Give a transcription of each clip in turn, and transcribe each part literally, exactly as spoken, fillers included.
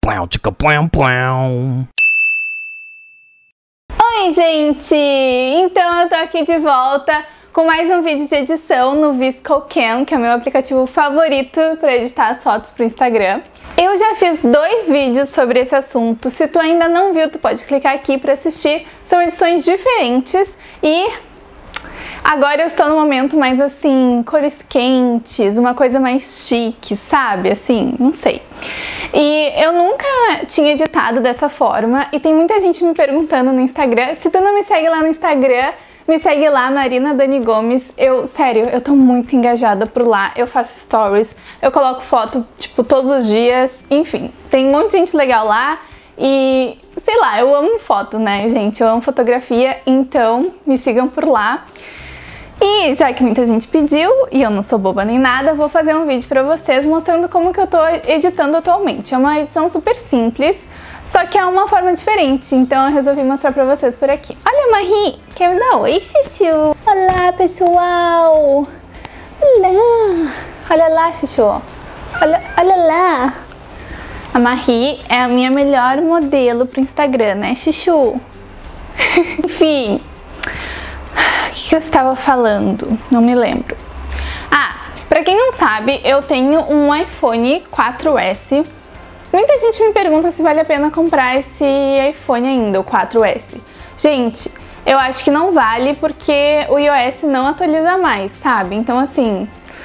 plau, tchica, plau, plau. Oi, gente! Então eu tô aqui de volta com mais um vídeo de edição no ViscoCam, que é o meu aplicativo favorito para editar as fotos pro Instagram. Eu já fiz dois vídeos sobre esse assunto. Se tu ainda não viu, tu pode clicar aqui para assistir. São edições diferentes e agora eu estou no momento mais assim, cores quentes, uma coisa mais chique, sabe? Assim, não sei. E eu nunca tinha editado dessa forma e tem muita gente me perguntando no Instagram. Se tu não me segue lá no Instagram, me segue lá, Marina Dani Gomes. Eu, sério, eu tô muito engajada por lá. Eu faço stories, eu coloco foto, tipo, todos os dias. Enfim, tem um monte de gente legal lá e, sei lá, eu amo foto, né, gente? Eu amo fotografia, então me sigam por lá. E já que muita gente pediu, e eu não sou boba nem nada, vou fazer um vídeo pra vocês mostrando como que eu tô editando atualmente. É uma edição super simples, só que é uma forma diferente, então eu resolvi mostrar pra vocês por aqui. Olha, Marie, quer dar oi, Chuchu? Olá, pessoal! Olá! Olha lá, Chuchu! Olha, olha lá! A Marie é a minha melhor modelo pro Instagram, né, Chuchu? Enfim... O que, que eu estava falando? Não me lembro. Ah, pra quem não sabe, eu tenho um iPhone quatro S. Muita gente me pergunta se vale a pena comprar esse iPhone ainda, o quatro S. Gente, eu acho que não vale porque o iOS não atualiza mais, sabe? Então assim,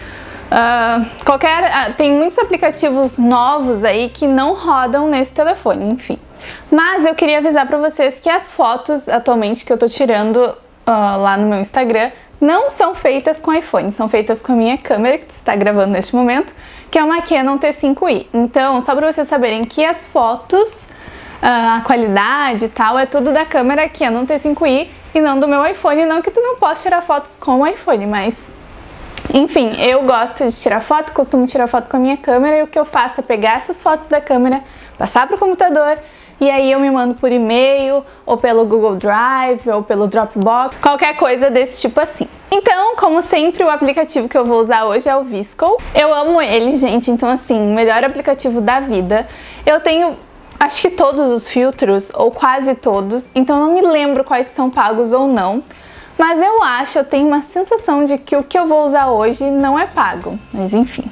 uh, qualquer, uh, tem muitos aplicativos novos aí que não rodam nesse telefone, enfim. Mas eu queria avisar pra vocês que as fotos atualmente que eu tô tirando Uh, lá no meu Instagram, não são feitas com iPhone, são feitas com a minha câmera, que está gravando neste momento, que é uma Canon T cinco i. Então, só para vocês saberem que as fotos, uh, a qualidade e tal, é tudo da câmera Canon T cinco i e não do meu iPhone. Não que tu não possa tirar fotos com o iPhone, mas... Enfim, eu gosto de tirar foto, costumo tirar foto com a minha câmera e o que eu faço é pegar essas fotos da câmera, passar para o computador e aí eu me mando por e-mail, ou pelo Google Drive, ou pelo Dropbox, qualquer coisa desse tipo assim. Então, como sempre, o aplicativo que eu vou usar hoje é o VisCo. Eu amo ele, gente, então assim, o melhor aplicativo da vida. Eu tenho, acho que todos os filtros, ou quase todos, então não me lembro quais são pagos ou não. Mas eu acho, eu tenho uma sensação de que o que eu vou usar hoje não é pago, mas enfim.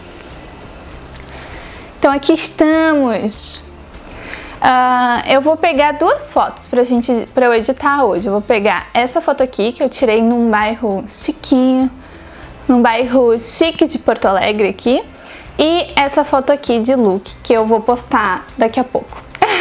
Então aqui estamos! Uh, eu vou pegar duas fotos pra gente, pra eu editar hoje. Eu vou pegar essa foto aqui, que eu tirei num bairro chiquinho, num bairro chique de Porto Alegre aqui. E essa foto aqui de look, que eu vou postar daqui a pouco.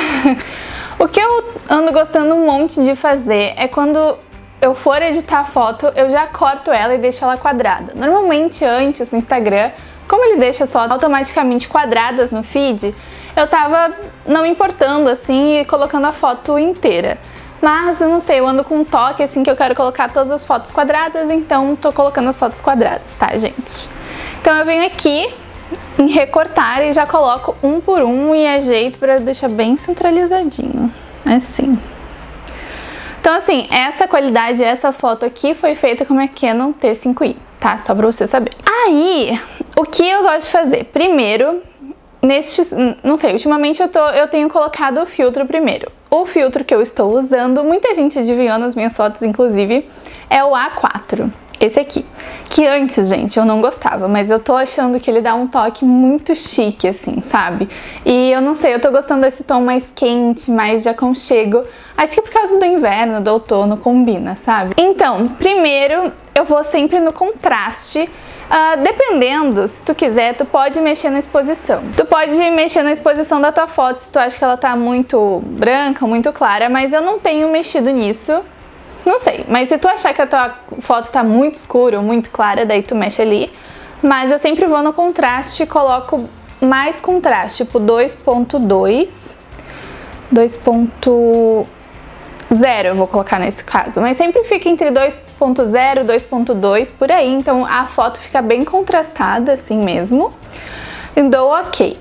O que eu ando gostando um monte de fazer é quando eu for editar a foto, eu já corto ela e deixo ela quadrada. Normalmente antes no Instagram, como ele deixa as fotos automaticamente quadradas no feed, eu tava não me importando assim e colocando a foto inteira. Mas eu não sei, eu ando com um toque assim que eu quero colocar todas as fotos quadradas, então tô colocando as fotos quadradas, tá, gente? Então eu venho aqui em recortar e já coloco um por um e ajeito pra deixar bem centralizadinho, assim. Então assim, essa qualidade, essa foto aqui foi feita com a minha Canon T cinco i, tá? Só pra você saber. Aí, o que eu gosto de fazer? Primeiro, neste, não sei, ultimamente eu, tô, eu tenho colocado o filtro primeiro. O filtro que eu estou usando, muita gente adivinhou nas minhas fotos, inclusive, é o A quatro. Esse aqui. Que antes, gente, eu não gostava, mas eu tô achando que ele dá um toque muito chique, assim, sabe? E eu não sei, eu tô gostando desse tom mais quente, mais de aconchego. Acho que por causa do inverno, do outono, combina, sabe? Então, primeiro, eu vou sempre no contraste. Uh, dependendo, se tu quiser, tu pode mexer na exposição. Tu pode mexer na exposição da tua foto se tu acha que ela tá muito branca, muito clara, mas eu não tenho mexido nisso. Não sei, mas se tu achar que a tua foto tá muito escura ou muito clara, daí tu mexe ali. Mas eu sempre vou no contraste e coloco mais contraste, tipo dois ponto dois, dois ponto zero eu vou colocar nesse caso. Mas sempre fica entre dois ponto zero e dois ponto dois, por aí, então a foto fica bem contrastada assim mesmo. E dou ok.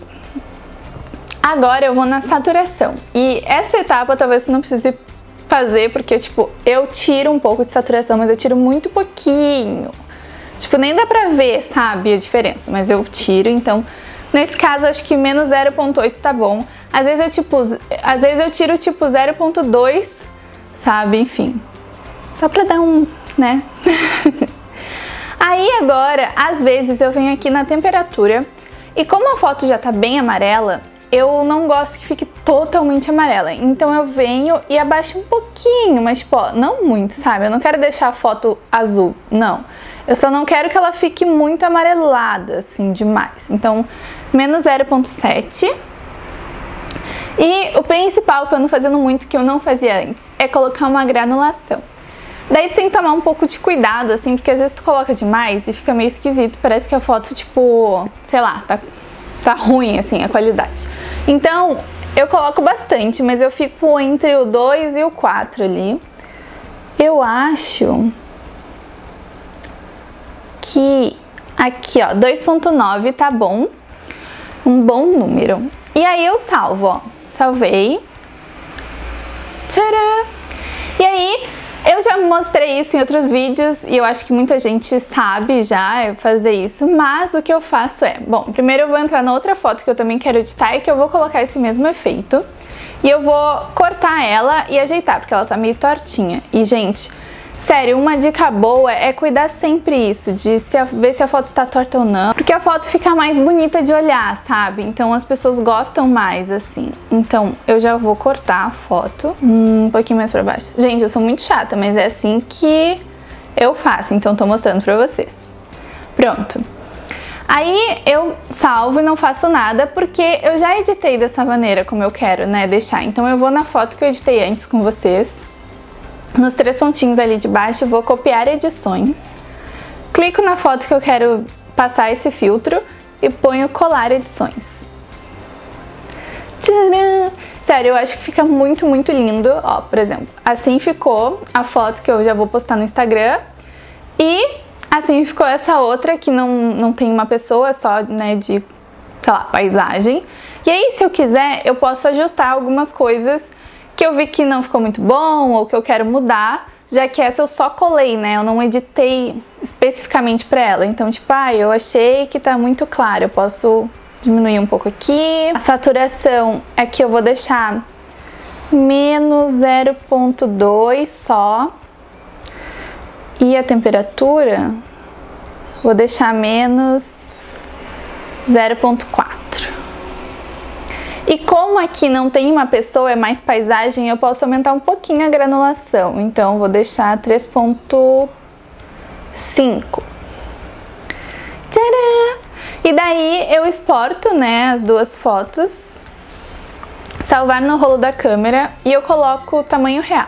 Agora eu vou na saturação. E essa etapa talvez você não precise fazer, porque, tipo, eu tiro um pouco de saturação, mas eu tiro muito pouquinho. Tipo, nem dá pra ver, sabe, a diferença, mas eu tiro, então, nesse caso, acho que menos zero ponto oito tá bom. Às vezes eu, tipo, às vezes eu tiro tipo zero ponto dois, sabe? Enfim, só pra dar um, né? Aí agora, às vezes eu venho aqui na temperatura e como a foto já tá bem amarela, eu não gosto que fique totalmente amarela. Então eu venho e abaixo um pouquinho, mas tipo, ó, não muito, sabe? Eu não quero deixar a foto azul, não. Eu só não quero que ela fique muito amarelada, assim, demais. Então, menos zero ponto sete. E o principal que eu ando fazendo muito, que eu não fazia antes, é colocar uma granulação. Daí você tem que tomar um pouco de cuidado, assim, porque às vezes tu coloca demais e fica meio esquisito. Parece que a foto, tipo, sei lá, tá... tá ruim, assim, a qualidade. Então, eu coloco bastante, mas eu fico entre o dois e o quatro ali. Eu acho que aqui, ó, dois ponto nove tá bom. Um bom número. E aí eu salvo, ó. Salvei. Tcharam! E aí, eu já mostrei isso em outros vídeos e eu acho que muita gente sabe já fazer isso, mas o que eu faço é, bom, primeiro eu vou entrar na outra foto que eu também quero editar e que eu vou colocar esse mesmo efeito e eu vou cortar ela e ajeitar, porque ela tá meio tortinha. E, gente, sério, uma dica boa é cuidar sempre isso, de se a, ver se a foto tá torta ou não, porque a foto fica mais bonita de olhar, sabe? Então as pessoas gostam mais, assim. Então eu já vou cortar a foto um pouquinho mais pra baixo. Gente, eu sou muito chata, mas é assim que eu faço, então tô mostrando pra vocês. Pronto. Aí eu salvo e não faço nada, porque eu já editei dessa maneira como eu quero, né, deixar. Então eu vou na foto que eu editei antes com vocês. Nos três pontinhos ali de baixo, eu vou copiar edições, clico na foto que eu quero passar esse filtro e ponho colar edições. Tcharam! Sério, eu acho que fica muito, muito lindo. Ó, por exemplo, assim ficou a foto que eu já vou postar no Instagram e assim ficou essa outra que não, não tem uma pessoa, só, né, de, sei lá, paisagem. E aí, se eu quiser, eu posso ajustar algumas coisas que eu vi que não ficou muito bom ou que eu quero mudar, já que essa eu só colei, né? Eu não editei especificamente pra ela. Então, tipo, ah, eu achei que tá muito claro, eu posso diminuir um pouco aqui. A saturação aqui eu vou deixar menos zero ponto dois só. E a temperatura vou deixar menos zero ponto quatro. E como aqui não tem uma pessoa, é mais paisagem, eu posso aumentar um pouquinho a granulação. Então, vou deixar três ponto cinco. Tcharam! E daí eu exporto, né, as duas fotos, salvar no rolo da câmera e eu coloco o tamanho real.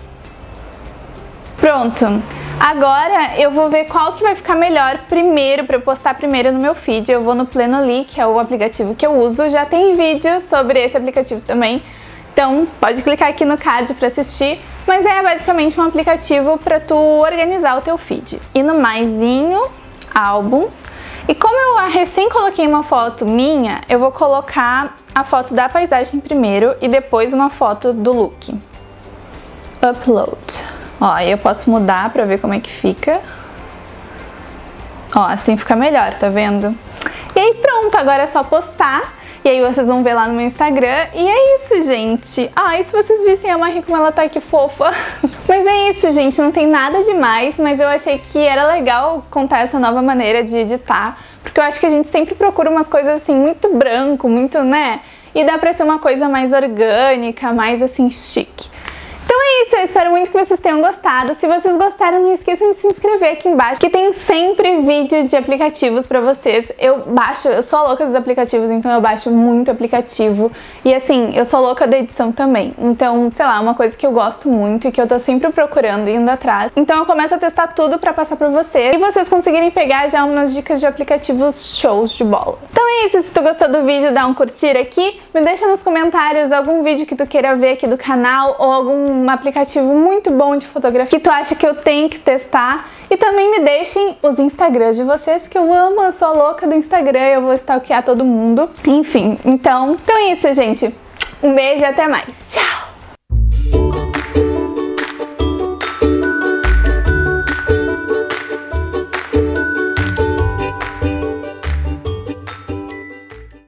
Pronto! Agora eu vou ver qual que vai ficar melhor primeiro, para eu postar primeiro no meu feed. Eu vou no Planoly, que é o aplicativo que eu uso. Já tem vídeo sobre esse aplicativo também, então pode clicar aqui no card para assistir. Mas é basicamente um aplicativo para tu organizar o teu feed. E no maisinho, álbuns. E como eu recém coloquei uma foto minha, eu vou colocar a foto da paisagem primeiro e depois uma foto do look. Upload. Ó, aí eu posso mudar pra ver como é que fica. Ó, assim fica melhor, tá vendo? E aí pronto, agora é só postar. E aí vocês vão ver lá no meu Instagram. E é isso, gente. Ai, se vocês vissem a Marie como ela tá aqui fofa. Mas é isso, gente. Não tem nada demais, mas eu achei que era legal contar essa nova maneira de editar. Porque eu acho que a gente sempre procura umas coisas assim, muito branco, muito, né? E dá pra ser uma coisa mais orgânica, mais assim, chique. Então é isso, eu espero muito que vocês tenham gostado. Se vocês gostaram, não esqueçam de se inscrever aqui embaixo, que tem sempre vídeo de aplicativos pra vocês. Eu baixo, eu sou a louca dos aplicativos, então eu baixo muito aplicativo. E assim, eu sou louca da edição também. Então, sei lá, uma coisa que eu gosto muito e que eu tô sempre procurando, indo atrás. Então eu começo a testar tudo pra passar pra vocês. E vocês conseguirem pegar já umas dicas de aplicativos shows de bola. Então é isso, se tu gostou do vídeo, dá um curtir aqui. Me deixa nos comentários algum vídeo que tu queira ver aqui do canal ou algum um aplicativo muito bom de fotografia que tu acha que eu tenho que testar. E também me deixem os Instagrams de vocês, que eu amo, eu sou louca do Instagram, eu vou stalkear todo mundo. Enfim, então, então é isso, gente. Um beijo e até mais. Tchau!